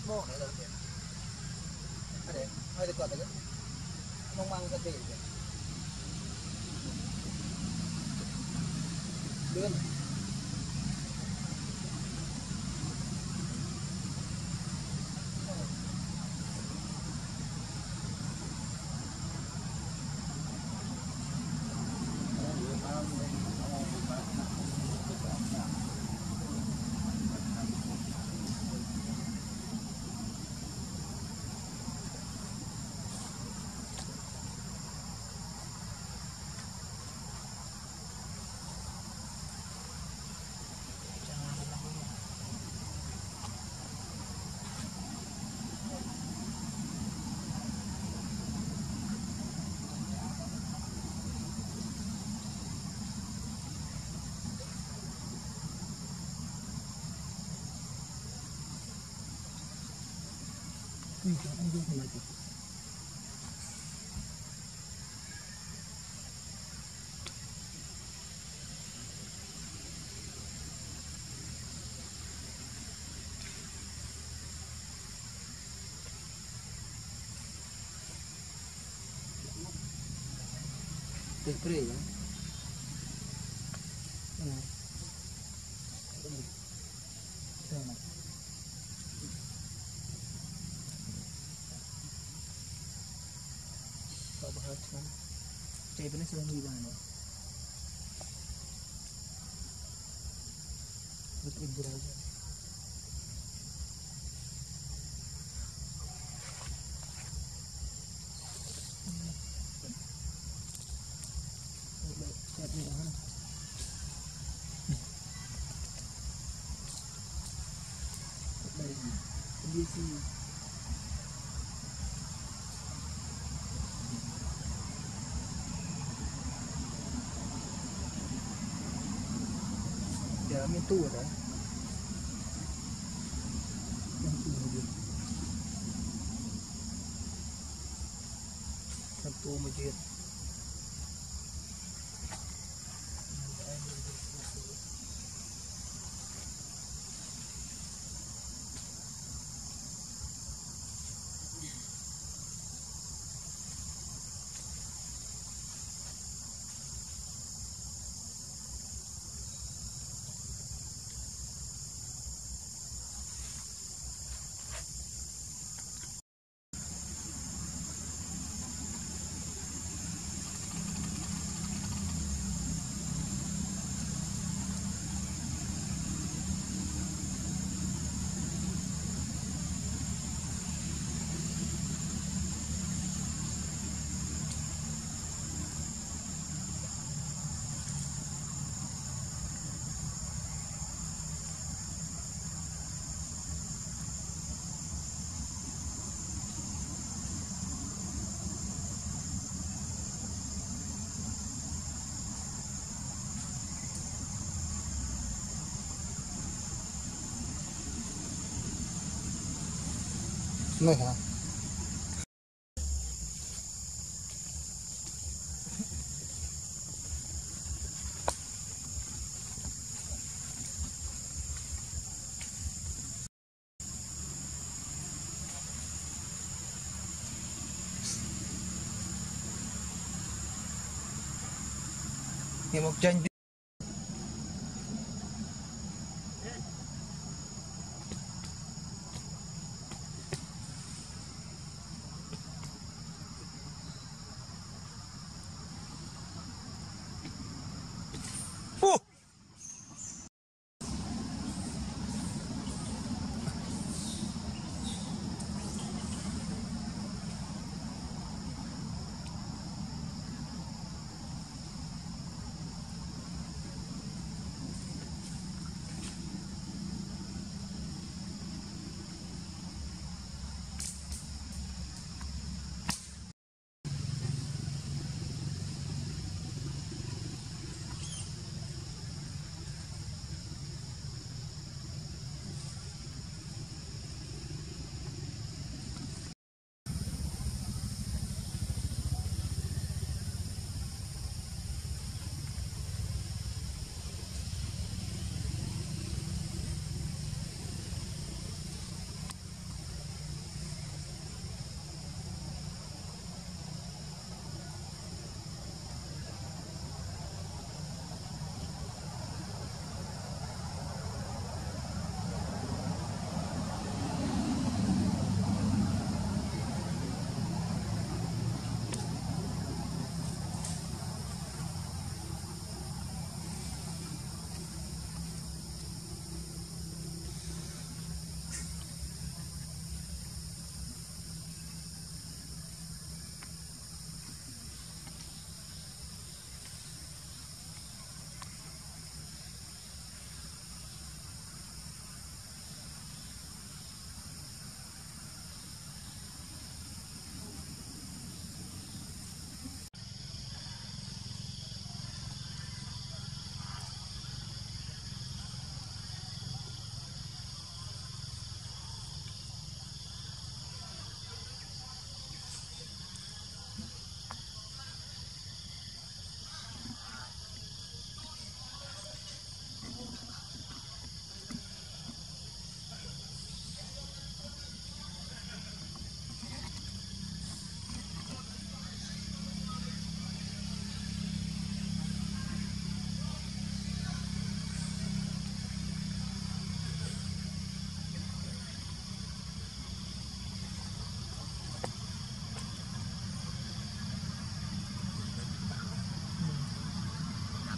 Mau này là gì? Ada, ada kuat tak? Mang sate. Lươn. Anh đi làm gì? Spray ya? Sana. Tak bahas kan? Cai benar sudah hilang ni. Betul beraja. Lihat ni dah. Baik. Ini sih. Dalamnya tu ada. Yang tu dia. Satu masjid. Này hả? Thì một tranh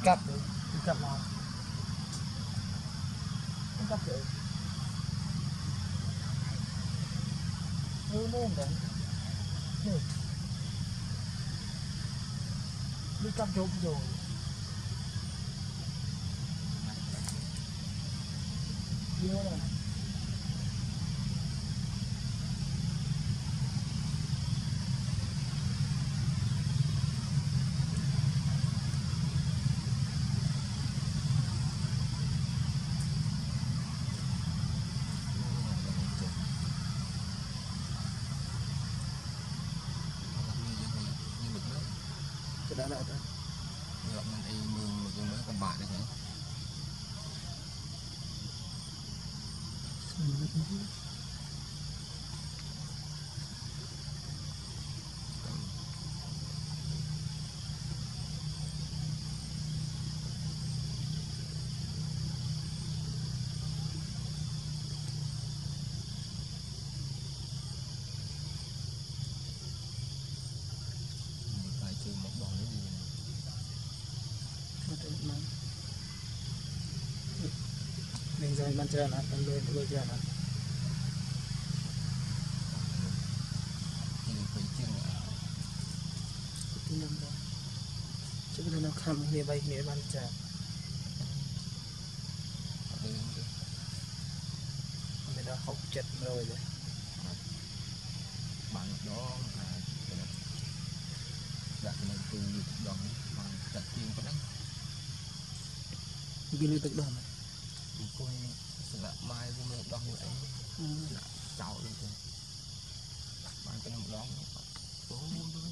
cặp đi cặp nào không cặp được nên đấy đi cặp chụp rồi yêu này đã lại ta gặp mình đi mương một cái mới cầm bạc đấy nhỉ mình rồi bạn chơi là mình lên chơi là cái năm đó chứ bây giờ nó khăm mẹ bay mẹ bạn chơi mình đã học chật rồi đấy bạn đó đặt lên từ đòn bằng chặt tiền có đấy đi lên tự đòn coi là mai cũng được đòn như vậy cháu luôn bạn cái năm đó